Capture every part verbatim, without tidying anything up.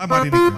Hai, Marinica.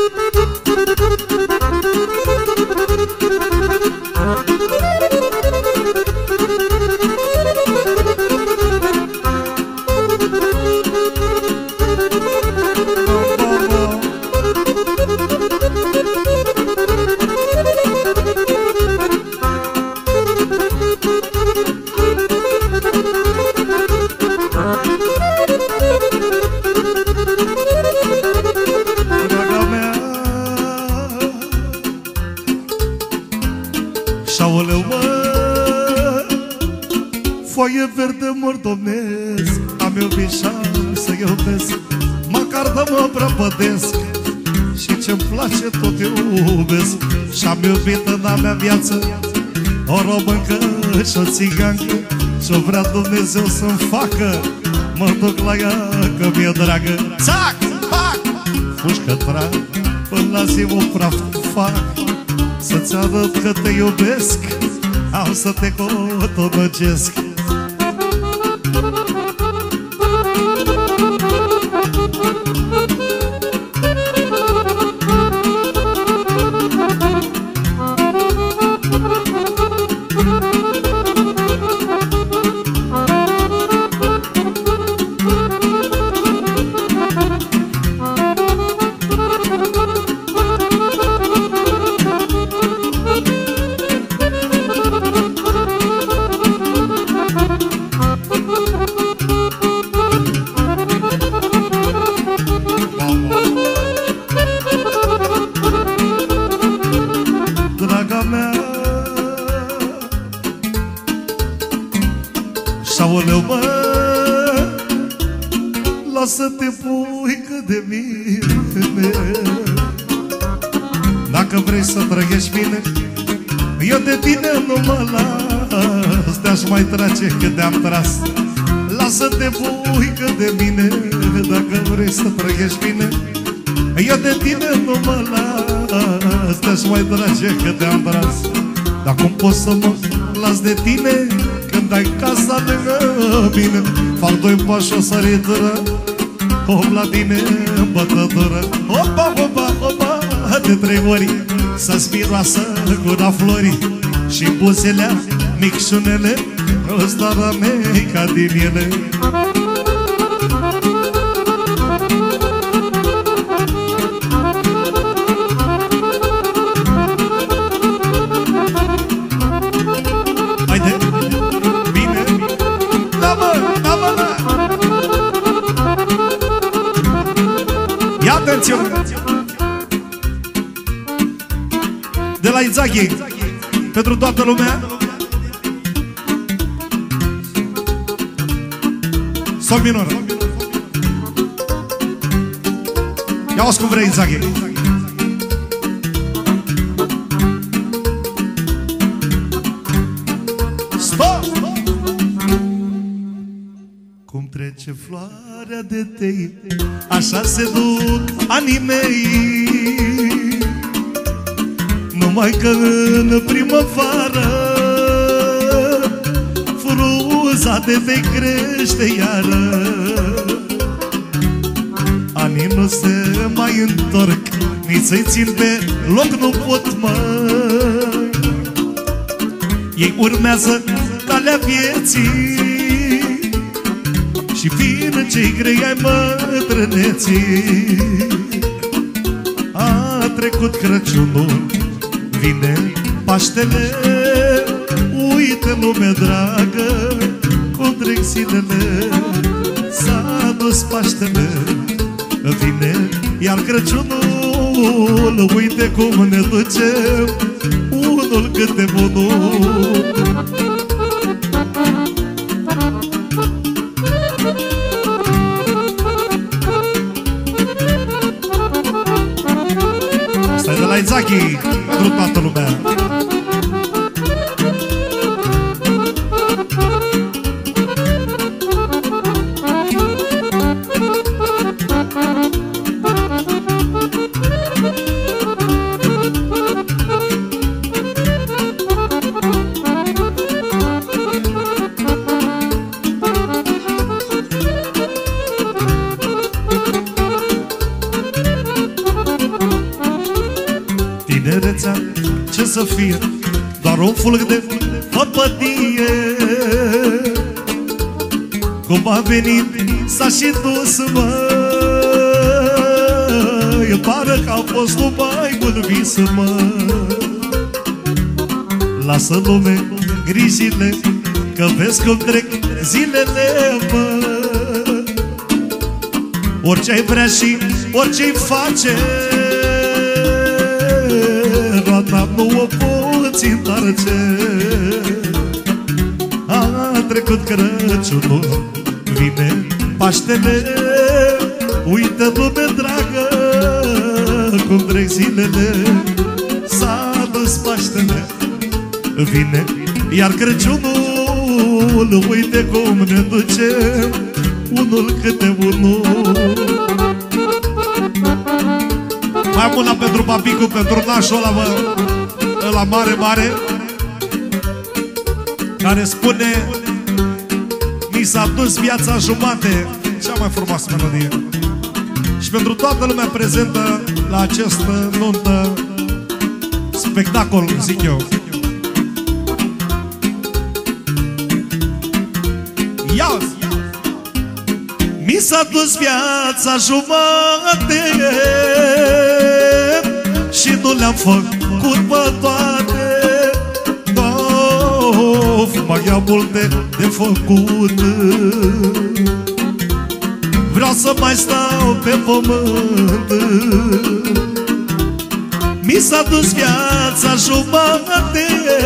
Foaie verde mordomnesc, am iubit și să iubesc, măcar de mă prăpădesc, și ce-mi place tot iubesc. Și-am iubit în a mea viață o româncă și o țigancă, și-o vrea Dumnezeu să-mi facă, mă duc la ea că mi-e dragă. Țac, pac, fușcă trag, până la zi o praf fac, să-ți arăt că te iubesc, am să te cotonăcesc. Aoleu, mă, lasă-te, puică, de mine. Dacă vrei să trăiești bine, eu de tine nu mă las, te-aș mai trage cât te-am tras. Lasă-te, puică, de mine. Dacă vrei să trăiești bine, eu de tine nu mă las, te-aș mai trage cât te-am tras. Dar cum pot să mă las de tine când ai casa lângă mine? Fac doi pași o săritură, om la tine în bătătură. Opa, opa, opa, de trei ori să-ți miroasă gura florii și buzele micșunele îți dară mei ca din ele. De la Izaghi, pentru toată lumea, sol minor. Ia-o-ți cum vrei, Izaghi. Stop! Cum trece floarea de tei, așa se duc anii mei. Numai că în primăvară fruza de vei crește iară. Anii nu se mai întorc, nici să-i țin pe loc nu pot, măi. Ei urmează calea vieții și vin cei grei ai bătrâneții. A trecut Crăciunul, vine Paștele, uite lume dragă, cum trec zilele. S-a dus Paștele, vine iar Crăciunul, uite cum ne ducem, unul câte bunul. Stai de la Izaghi, pentru toată lumea. tinerețea, ce să fie? Doar un fulg de făpătie. Cum a venit, s-a și dus, măi, pară că a fost numai un vis, măi. Lasă lume grijile, că vezi cum trec zilele, măi. Orice ai vrea și orice-i face, roata nu o poți întoarce. A trecut Crăciunul, vine Paștele, uită lume dragă, cum trec zilele. S-a dus Paștele, vine iar Crăciunul, uite cum ne ducem unul câte unul. Mai am una pentru papicu, pentru nașul ăla, mă, ăla mare, mare, care spune: mi s-a dus viața jumate. Cea mai frumoasă melodie. Și pentru toată lumea prezentă la acest nuntă spectacol, zic eu. Ia! Mi s-a dus viața jumate și nu le-am făcut pe toate. Of, mai am multe de făcut. Vreau să mai stau pe pământ. Mi s-a dus viața jumate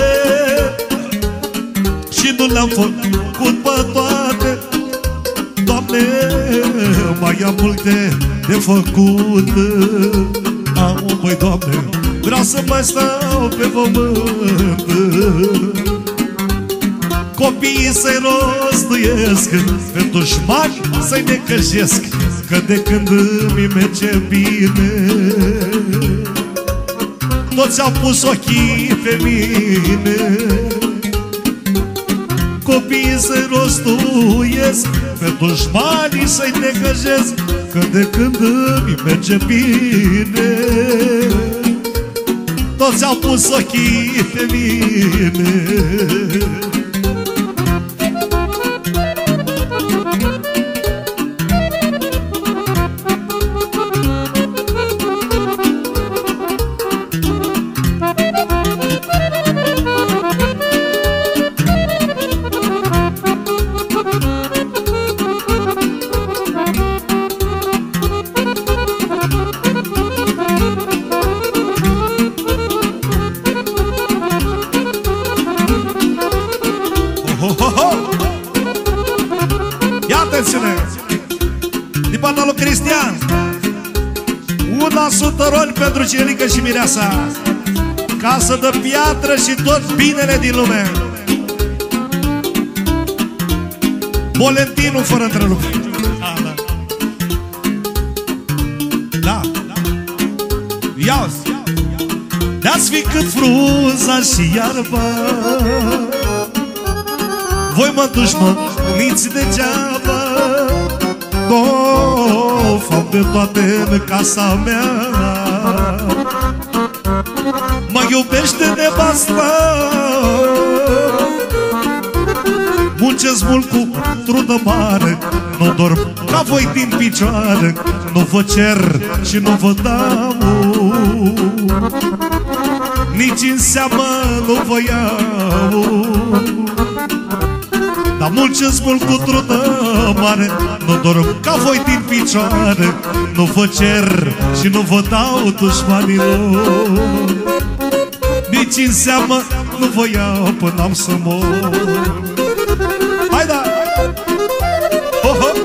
și nu le-am făcut pe toate. Doamne, mai am multe de făcut. Au, băi, Doamne, vreau să mai stau pe pământ. Copiii să-i rostuiesc, pe dușmani să-i necăjesc, că de când îmi merge bine, toți au pus ochii pe mine. Copiii să-i rostuiesc, pe dușmanii să-i necăjesc, că de când îmi merge bine, toți au pus ochii pe mine. Din partea lui Cristian, una sută roli pentru Celică și Mireasa, casă de piatră și tot binele din lume. Bolentinul fără întrerupere. Da, ia-ți de-ați fi cât frunza și iarba, voi mă dușmăniți degeaba. Of, am de toate în casa mea, mă iubește nevasta. Muncesc mult cu trudă mare, nu dorm ca voi din picioare, nu vă cer și nu vă dau, nici în seamă nu vă iau. Dar muncesc mult cu trudă mare, nu dorm ca voi din picioare, nu vă cer și nu vă dau, dușmanilor. Nici în seamă nu vă iau până am să mor. Hai da! Oh, oh.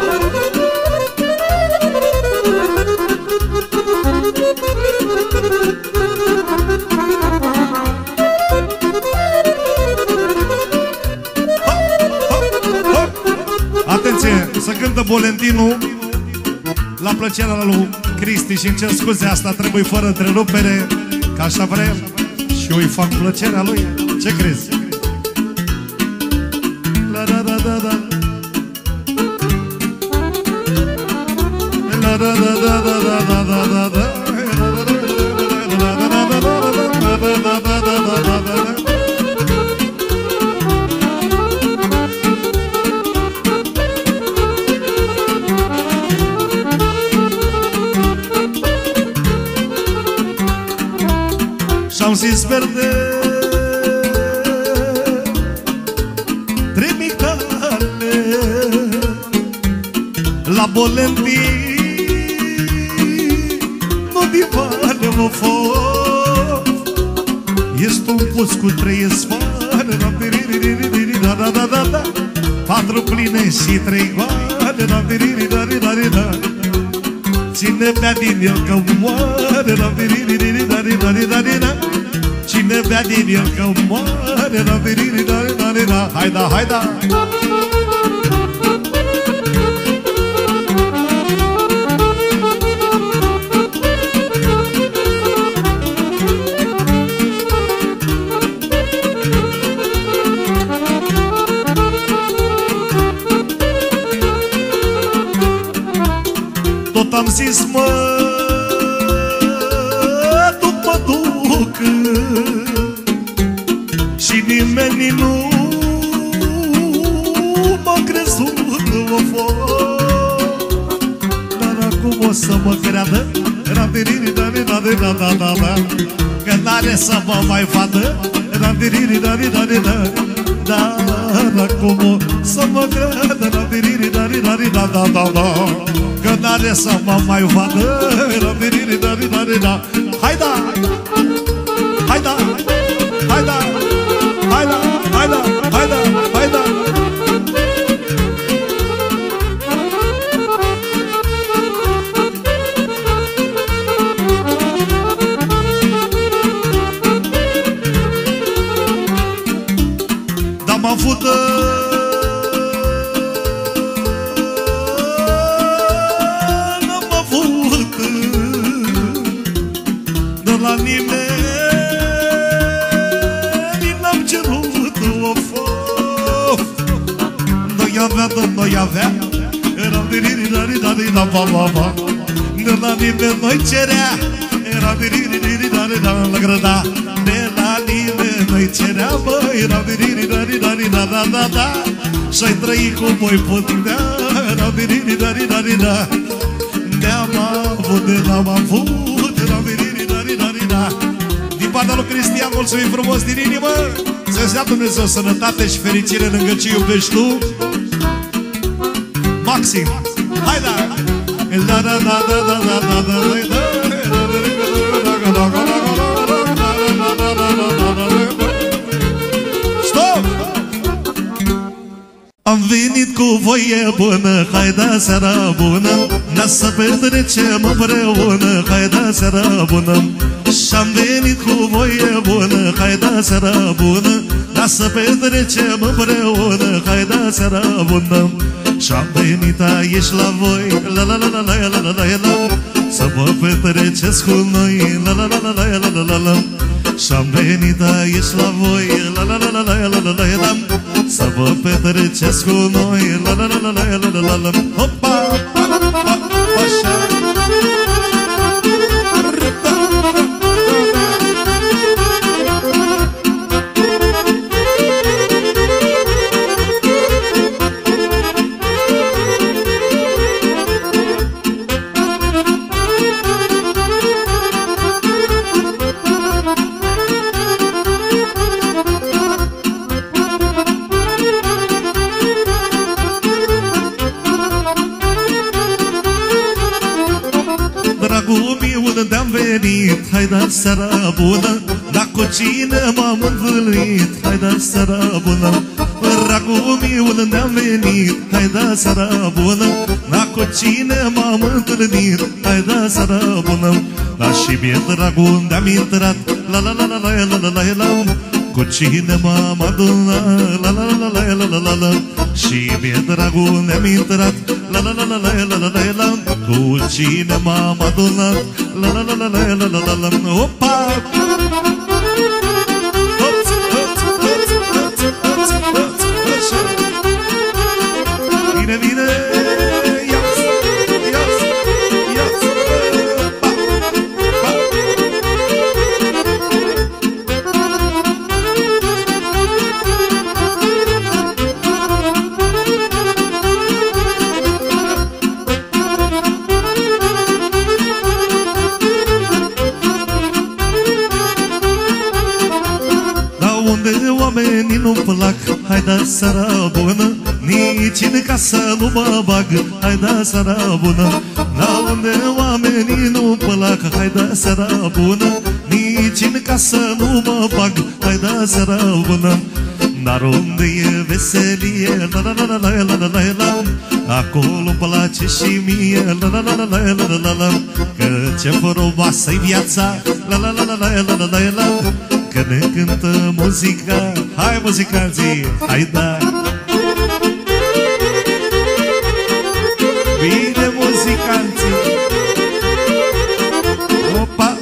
Atenție, să cântă Bolentinul la plăcerea lui Cristi și îmi cer scuze, asta trebuie fără întrerupere, că așa vrem și eu îi fac plăcerea lui. Ce crezi? La da da da da. La da da da da da da da da. am zis verde Tremicale La Bolenti Nu divane mă fost Ești un pus cu trei sfoare Da da da da da Patru pline și trei goale Da da da da da da Cine bea din el că moare Da da da da da da da Cine bea din el că moare Da da da da da Hai da, hai da Tot am zis mă duc, mă duc Și nimeni nu m-a crezut o fost Dar acum o să mă creadă Că n-are să mă mai vadă Dar acum o să mă creadă Că n-are să mă mai vadă Hai da! Hai da! Hai da! Hai da! Hai da! Hai da! Hai da! Dar m-am avut la nimeni n-am cerut o fost Noi avea, noi avea Eram diri-diri-diri-diri-da-ba-ba-ba De la nimeni noi cerea Eram diri-diri-diri-diri-da-la-grăda De la nimeni noi cerea, bă Eram diri-diri-diri-da-da-da-da Și-ai trăit cum voi putea Eram diri-diri-diri-da Ne-am avut, de n-am avut Eram diri-diri-diri-da Din partea lui Cristian, mulțumim frumos din inimă Să-ți dea Dumnezeu sănătate și fericire lângă ce iubești tu Maxim, hai da! Da da da da da da da da Stop! Am venit cu voie bună, hai da seara bună Da să petrecem împreună, hai da seara bună Și-am venit cu voie bună, hai da seara bună Da să petrecem împreună, hai da seara bună Și-am venit aici la voi, la la la la la la la la la Să vă petreceți cu noi, la la la la la la la la Și-am venit aici la voi, la la la la la la la la la Să vă petreceți cu noi, la la la la la la la la Hopa! Așa! Dragul meu, unde-am venit, hai da seara bună Dar cu cine m-am întâlnit, hai da seara bună Dragul meu, unde-am venit, hai da seara bună Dar cu cine m-am întâlnit, hai da seara bună Dar și mie, dragul, unde-am intrat, la la la la la la la la la Cu cine m-am adunat, la la la la la la la la Și mie, dragul, unde-am intrat, la la la la la la la la la Cu cine m-am adunat, la la la la la la la la la Opa! Bine, bine! plac, hai da seara bună, nici în casă nu mă bag, hai da seara bună. La unde oamenii nu plac, hai da seara bună, nici în casă nu mă bag, hai da seara bună. Dar unde e veselie, la la la la la la la la la, acolo-mi place și mie, la la la la la la la la, că ce frumoasă-i viața, la la la la la la la la la, că ne cântă muzica. Hai muzicanții, hai da! Bine muzicanții! Opa!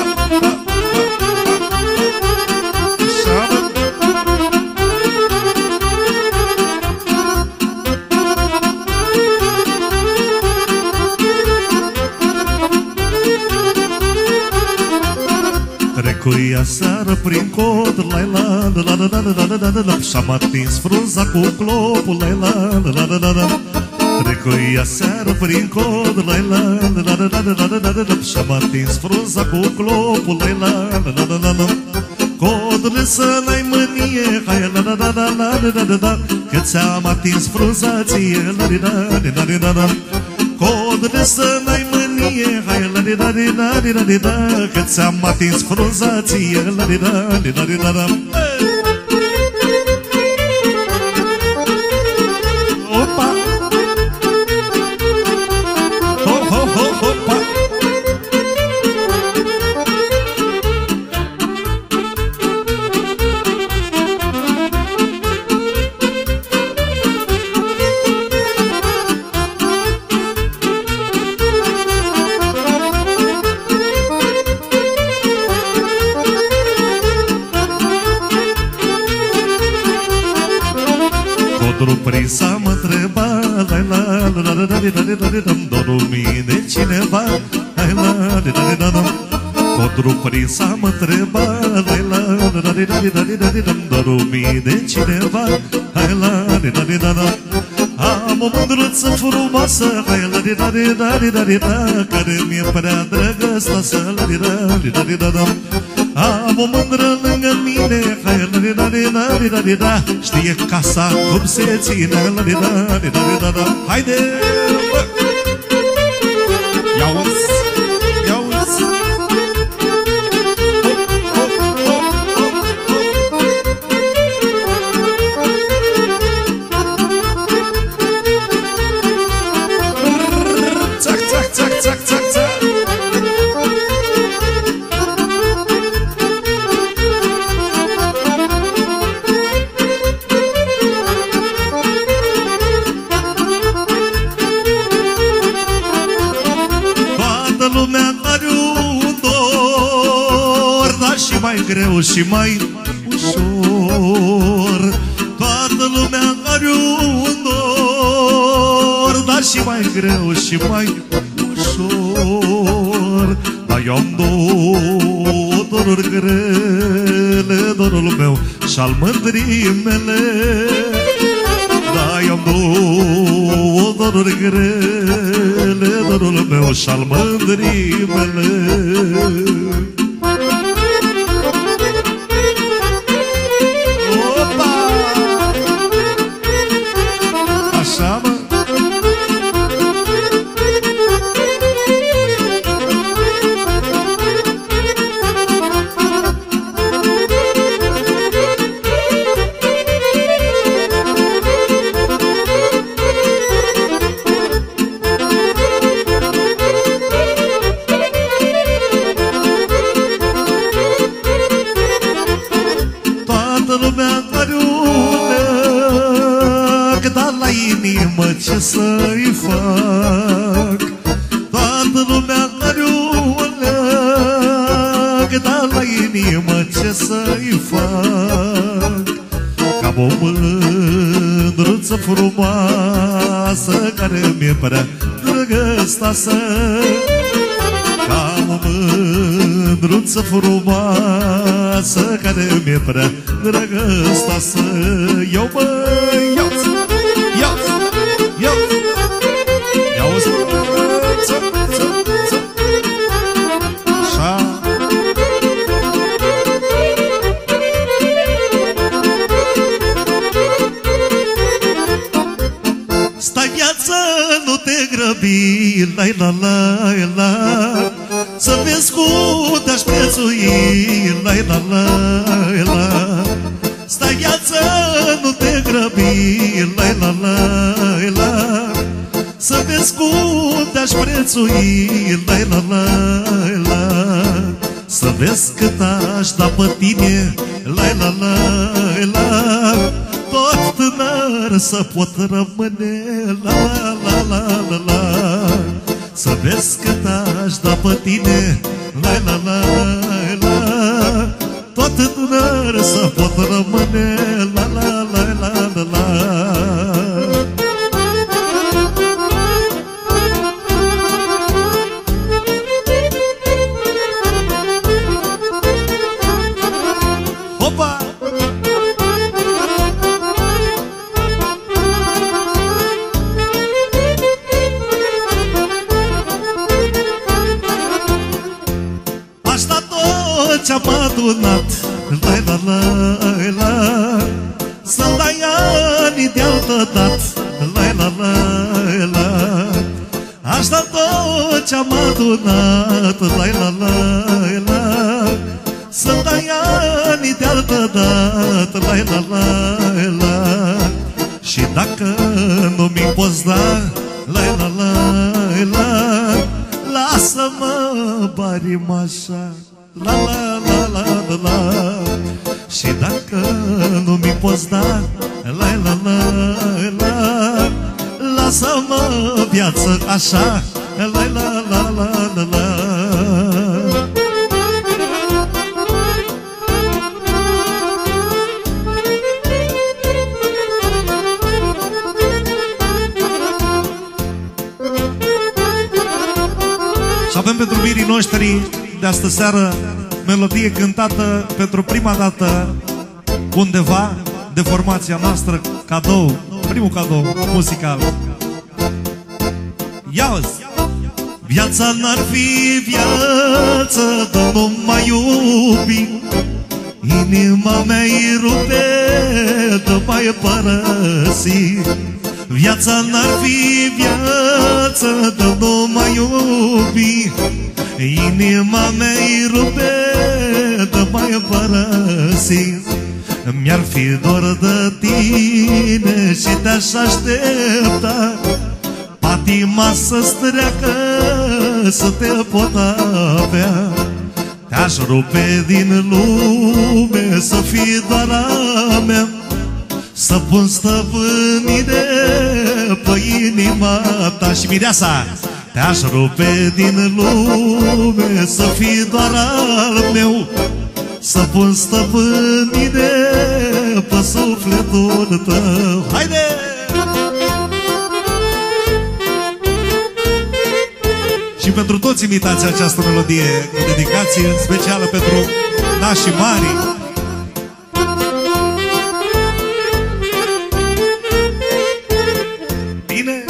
Trecui aseară prin cod, la la la la la la la la la la, și-am atins frunza cu clopul, la la la la la la. Trecui aseară prin cod, la la la la la la la la la, și-am atins frunza cu clopul, la la la la la la. Codule să n-ai mânie, hai la la la la la la la la, că ți-am atins frunza ție, la la la la la la. Codule să n-ai mânie, hai la di da di da di da di da, că ți-am atins frunza ție, la di da di da di da da. Opa! Ho ho ho hopa! Codru prisa mă întreba, la la la la la la la la la, dorul mii de cineva, la la la la la la. Codru prisa mă întreba, la la la la la la la la, dorul mii de cineva, la la la la la. Am o mândruță frumoasă, hai la la la la la la, care mi-e prea drăgăstoasă, la la la la la. Am o mândră lângă mine, hai la la la la la la, știe casa cum se ține, la la la la la la. Haide! Ia-uzi! Ia-uzi! Țac, țac, țac, țac, țac, țac! Mai greu și mai ușor, toată lumea are un dor, dar și mai greu și mai ușor. Dar eu am două doruri grele, dorul meu și-al mândrii mele. Da, eu am două doruri grele, dorul meu și-al mândrii mele. Ce să-i fac? Toată lumea are un leac, dar la inimă ce să-i fac? Cam o mândruță frumoasă care mi-e prea drăgăstoasă. Cam o mândruță frumoasă care mi-e prea drăgăstoasă. Eu băi, eu-ți, eu-ți, eu-ți, eu-ți, ță, ță, ță. Așa. grăbi, lai la la la, să vezi cum te-aș prețui, lai la la la. Stai viață, nu te grăbi, lai la la la, să vezi cum te-aș prețui, lai la la la. Să vezi cât aș da pe tine, lai la la la, tot tânăr să pot rămâne, la la la la la. Să vezi cât aș da pe tine, la la la la, tot tânăr să pot rămâne, la la la la la la. Opa! Aș da tot ce-am adunat, la la la la, să-mi dai ani de altă dat, la la la la. Aș da tot ce-am adunat, la la la la, să-mi dai ani de altă dată, la la la la. Și dacă nu mi poți da, la la la la, lasă-mă barim așa, la la la la la la. Și dacă nu mi poți da, la la la la, lasă-mă viață așa, la la la la la la. Și avem pentru mirii noștri de astă seară melodie cântată pentru prima dată undeva de formația noastră, cadou, primul cadou muzical. Ia-ți! Viața n-ar fi viață dacă nu mai iubi, inima mea-i rupe de mai părăsi. Viața n-ar fi viață dacă nu mai iubi, inima mea-i rupe de mai părăsi. Mi-ar fi dor de tine și te-aș aștepta, patima să-ți treacă, să te pot avea. Te-aș rupe din lume, să fii doar a mea, să pun stăpânire pe inima ta. Și mireasa, te-aș rupe din lume, să fii doar al meu, să pun stăpânire pe sufletul tău. Haide! Și pentru toți invitații această melodie cu dedicație specială pentru nașii mari. Bine?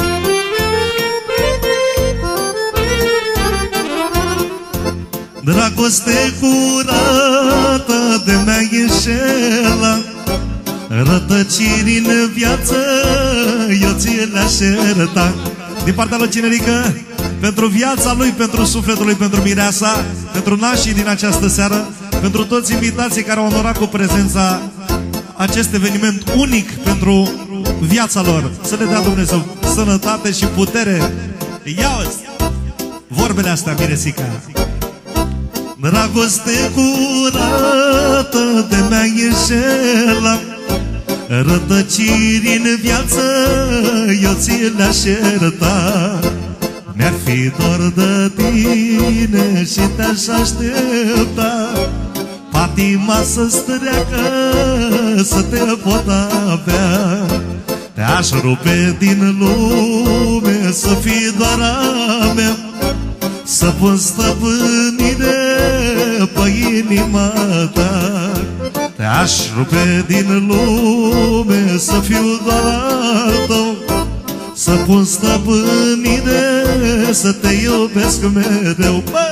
Dragoste curată de mea înșela, rătăciri în viață eu ți le-aș ierta. Din partea lui Cinerică, pentru viața lui, pentru sufletul lui, pentru mireasa, pentru nașii din această seară, pentru toți invitații care au onorat cu prezența acest eveniment unic pentru viața lor. Să le dea Dumnezeu sănătate și putere. Ia-ți vorbele astea, miresica. Dragoste curată de mea înșela, rătăciri în viață eu ți le-aș ierta. Mi-ar fi dor de tine și te-aș aștepta, patima să-ți treacă, să te pot avea. Te-aș rupe din lume, să fii doar a mea, să pun stăpânire pe inima ta. Te-aș rupe din lume, să fiu doar al tău, să pun stăpânire, să te iubesc mereu. Bă!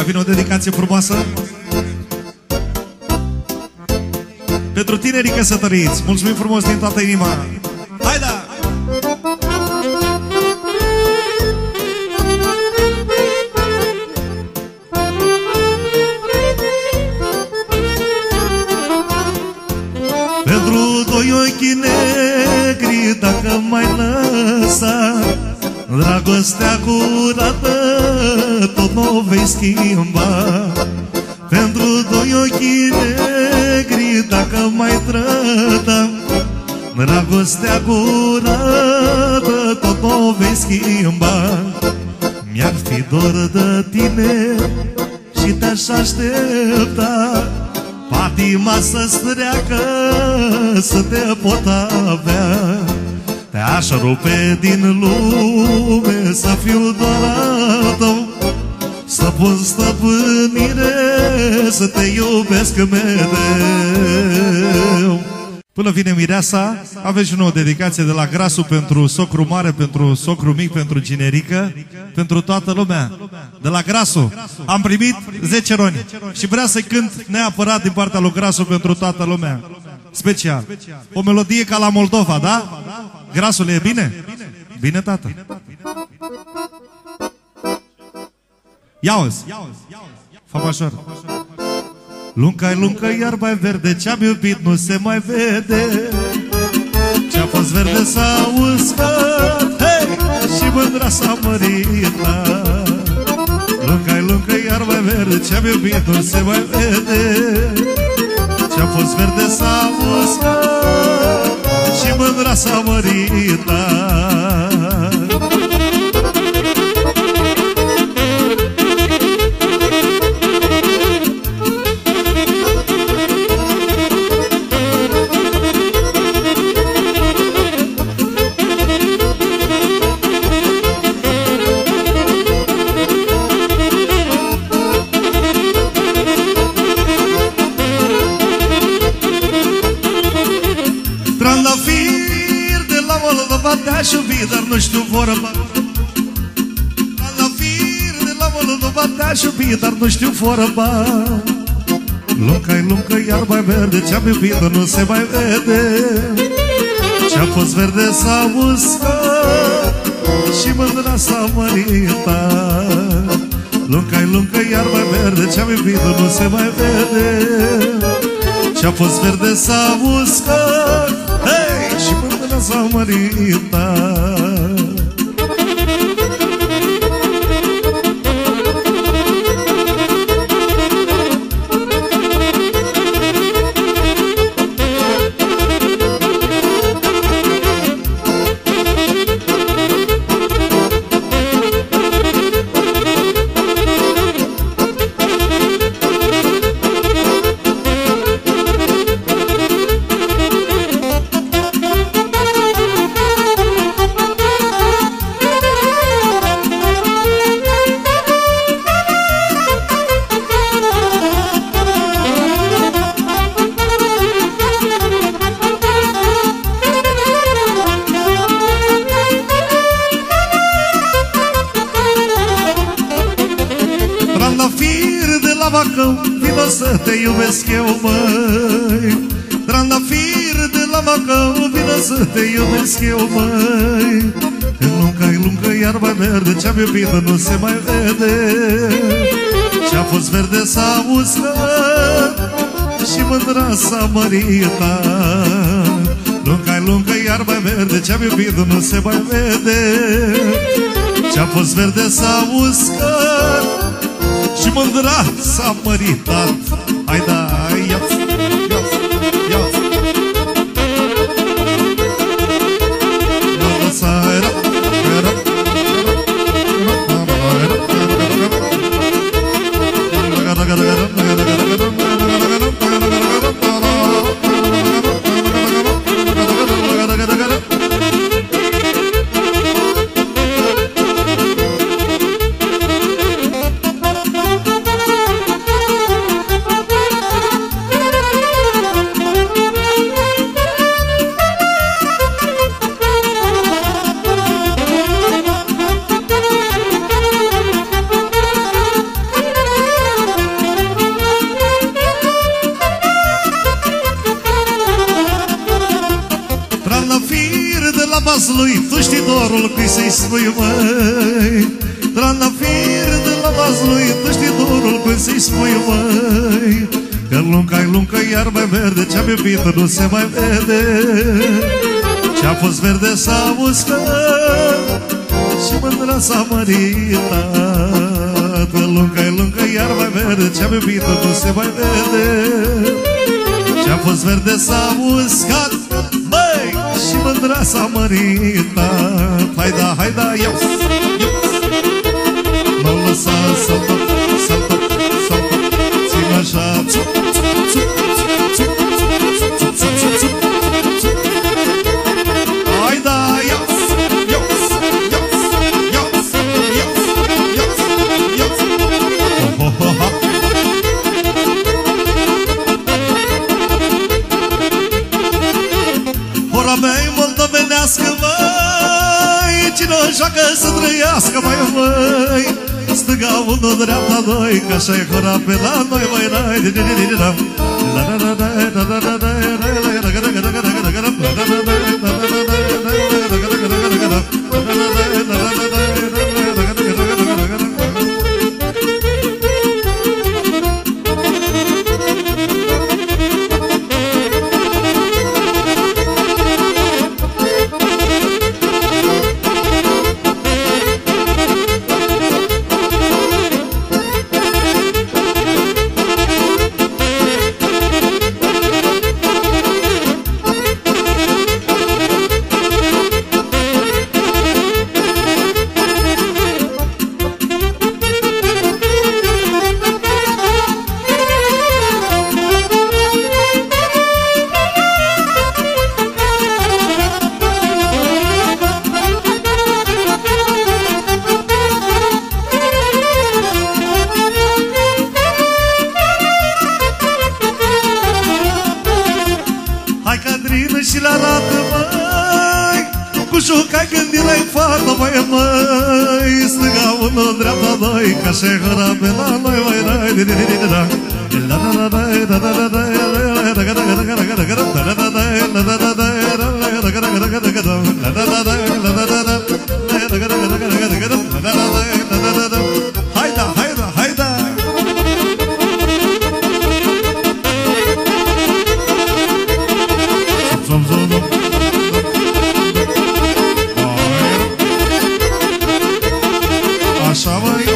Mai vine o dedicație frumoasă pentru tinerii căsătoriți. Mulțumim frumos din toată inima. Hai da! Pentru doi ochi negri, dacă mai lăsa dragostea curată, tot n-o vei schimba. Pentru doi ochi negri, dacă mai trăda dragostea curată, tot n-o vei schimba. Mi-ar fi dor de tine și te-aș aștepta, patima să-ți treacă, să te pot avea. Te-aș rupe din lume, să fiu doar al tău, să pun stăpânire, să te iubesc mereu. Până vine mireasa, aveți și o nouă dedicație de la Grasu pentru socru mare, pentru socru mic, pentru generică, pentru toată lumea. De la Grasu am primit zece roni și vrea să-i cânt neapărat din partea lui Grasu pentru toată lumea. Special. O melodie ca la Moldova, da? Grasul, e bine? Bine, tată. Ia-o-ți. Fă major. Lunca-i luncă, iarba-i verde, ce-am iubit nu se mai vede. Ce-a fost verde s-a uscat, hey! Și mândra s-a mărit. Lunca-i luncă, iarba-i verde, ce-am iubit nu se mai vede. Ce-a fost verde s-a uscat și mândra s-a mărit. Te-aș iubi, dar nu știu vorba. La fir de la Moldova te-aș iubi, dar nu știu vorba. Lunca-i luncă, iarba-i verde, ce-am iubit, dar nu se mai vede. Ce-a fost verde s-a uscat și mândra s-a mărit. Lunca-i luncă, iarba-i verde, ce-am iubit, dar nu se mai vede. Ce-a fost verde s-a uscat, hey! Și mândra s-a mărit. Vino să te iubesc eu, măi. Trandafir de la Bacău, vino să te iubesc eu, măi. În lunca-i luncă, iarba verde, ce-am iubit nu se mai vede. Ce-a fost verde s-a uscat și mândra s-a mărit. Lunca-i luncă, iarba verde, ce-am iubit nu se mai vede. Ce-a fost verde s-a uscat și mândra s-a măritat. Hai da, ia-ți, ia-ți, ia-ți. lui, tu știi dorul cui să-i spui, măi. Trandafir de la vas lui, tu știi dorul cui să-i spui, măi. Că lunca-i luncă, iar mai verde, ce-am iubit nu se mai vede. Ce-a fost verde s-a uscat și mândra s-a măritat. Că lunca-i luncă, iar mai verde, ce-am iubit nu se mai vede. Ce-a fost verde s-a uscat, băi, și mândra s-a măritat. Haida, haida, iau, iau. Mă lăsa să-l tot, să-l tot, să-l tot. Țin așa, țup, țup, țup, țup, țup, țup, țup, țup. Haida, iau, iau, iau, iau, iau, iau, iau. Ho, ho, ho, ha. Hora mea-i moldovenească, măi. Cine o joacă să trăiască, mai măi. Stânga unu, dreapta doi, că așa-i hora pe la noi, măi, rai. Și le arată, măi, cu jucai când erai fată, măi, măi. Stânga unu, dreapta doi, că așa-i hăra pe la noi, măi, rai. Haida, haida, haida. Așa, măi.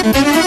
Muzica